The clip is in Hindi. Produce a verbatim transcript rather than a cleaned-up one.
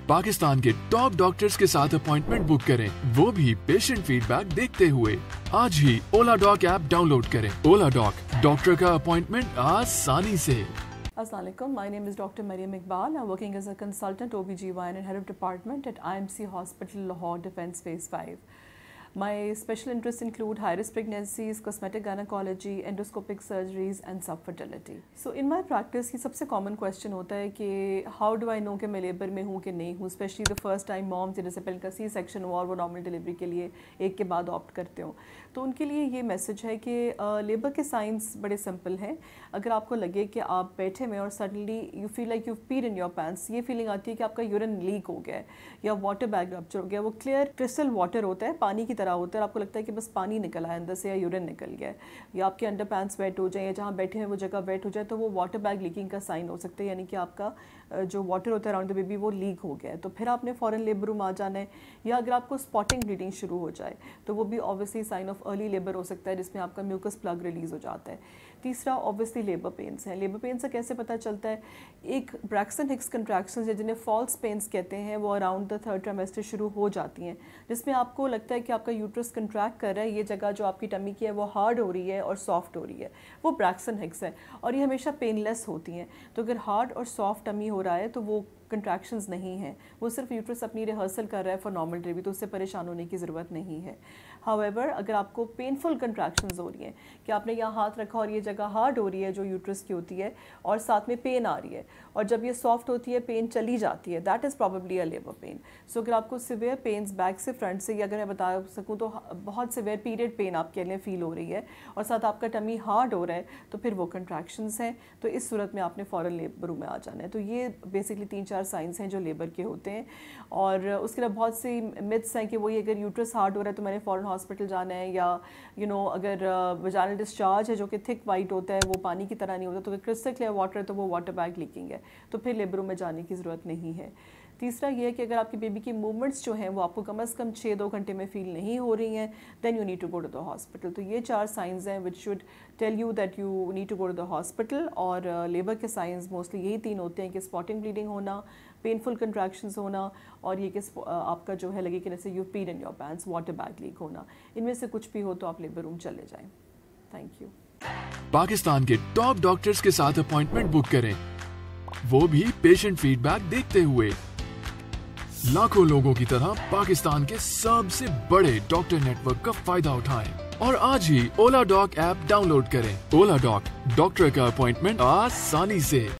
पाकिस्तान के टॉप डॉक्टर्स के साथ अपॉइंटमेंट बुक करें, वो भी पेशेंट फीडबैक देखते हुए। आज ही ओला डॉक ऐप डाउनलोड करें। ओला डॉक, डॉक्टर का अपॉइंटमेंट आसानी से। Assalamu alaikum. My name is Doctor Mariam Iqbal. I'm working as a consultant O B G Y N and head of department at I M C Hospital, Lahore Defence Phase five. My special interests include high-risk pregnancies, cosmetic gynecology, endoscopic surgeries and subfertility. So in my practice, ये सबसे common question होता है कि how do I know कि मैं लेबर में हूँ कि नहीं हूँ, especially the first time moms जैसे पहले का सी सेक्शन हुआ और वो नॉर्मल डिलीवरी के लिए एक के बाद ऑप्ट करते हो, तो उनके लिए ये मैसेज है कि लेबर के साइंस बड़े सिंपल हैं। अगर आपको लगे कि आप बैठे में और suddenly you feel like you peed in your pants, ये फीलिंग आती है कि आपका यूरिन लीक हो गया है या वाटर बैग रप्चर हो गया, वो क्लियर क्रिस्टल वाटर होता है, पानी की तरह होता है, आपको लगता है कि बस पानी निकल आया अंदर से या यूरिन निकल गया है, या आपके अंडर पैंट्स वेट हो जाए या जहाँ बैठे हैं वो जगह वेट हो जाए, तो वो वाटर बैग लीकिंग का साइन हो सकता है, यानी कि आपका जो वाटर होता है अराउंड द बेबी वो लीक हो गया है। तो फिर आपने फ़ौरन लेबर रूम आ जाना है। या अगर आपको स्पॉटिंग ब्लीडिंग शुरू हो जाए तो वो भी obviously sign of early labour हो सकता है, जिसमें आपका म्यूकस प्लग रिलीज़ हो जाता है। तीसरा ऑब्वियसली लेबर पेन्स हैं। लेबर पेन से कैसे पता चलता है? एक ब्रैक्सन हिक्स कंट्रैक्शंस है जिन्हें फॉल्स पेन्स कहते हैं, वो अराउंड द थर्ड ट्राइमेस्टर शुरू हो जाती हैं, जिसमें आपको लगता है कि आपका यूट्रस कंट्रैक्ट कर रहा है, ये जगह जो आपकी टमी की है वो हार्ड हो रही है और सॉफ्ट हो रही है, वो ब्रैक्सन हिक्स है और ये हमेशा पेनलेस होती हैं। तो अगर हार्ड और सॉफ्ट टमी हो रहा है तो वो कंट्रैक्शंस नहीं है, वो सिर्फ यूट्रस अपनी रिहर्सल कर रहा है फॉर नॉर्मल डिलीवरी, तो उससे परेशान होने की ज़रूरत नहीं है। हाउएवर अगर आपको पेनफुल कंट्रैक्शंस हो रही हैं कि आपने यहाँ हाथ रखा और ये जगह हार्ड हो रही है जो यूट्रस की होती है और साथ में पेन आ रही है, और जब ये सॉफ्ट होती है पेन चली जाती है, that is probably a labour pain. So अगर आपको सिवियर पेन्स बैक से फ्रंट से, या अगर मैं बता सकूँ तो बहुत सिवियर पीरियड पेन आपके लिए फील हो रही है और साथ आपका टमी हार्ड हो रहा है, तो फिर वो कंट्रैक्शंस हैं। तो इस सूरत में आपने फ़ौरन लेबर रूम में आ जाना है। तो ये बेसिकली तीन चार साइंस हैं जो लेबर के होते हैं। और उसके अलावा बहुत सी मिथ्स हैं कि वही अगर यूट्रस हार्ड हो रहा है तो मैंने फ़ौरन हॉस्पिटल जाना है, या यू you नो know, अगर वजाइनल डिस्चार्ज है जो कि थिक वाइट होता है, वो पानी की तरह नहीं होता, तो अगर क्रिस्टल क्लियर वाटर है तो वो वाटर बैग लीकिंग है, तो फिर लेबर रूम में जाने की ज़रूरत नहीं है। तीसरा ये है कि अगर आपकी बेबी की मूवमेंट्स जो हैं वो आपको कम अज़ कम छः दो घंटे में फील नहीं हो रही हैं, then you need to go to the hospital. तो ये चार साइंस हैं which should tell you that you need to go to the hospital. और लेबर uh, के साइंस मोस्टली यही तीन होते हैं कि स्पॉटिंग ब्लीडिंग होना, पेनफुल कंट्रैक्शंस होना, और ये कि uh, आपका जो है लगे कि जैसे you peed in your pants, water bag leak होना। इनमें से कुछ भी हो तो आप लेबर रूम चले जाएं। Thank you. पाकिस्तान के टॉप डॉक्टर्स के साथ अपॉइंटमेंट बुक करें, वो भी पेशेंट फीडबैक देखते हुए। लाखों लोगों की तरह पाकिस्तान के सबसे बड़े डॉक्टर नेटवर्क का फायदा उठाएं और आज ही ओला डॉक ऐप डाउनलोड करें। ओला डॉक, डॉक्टर का अपॉइंटमेंट आसानी से।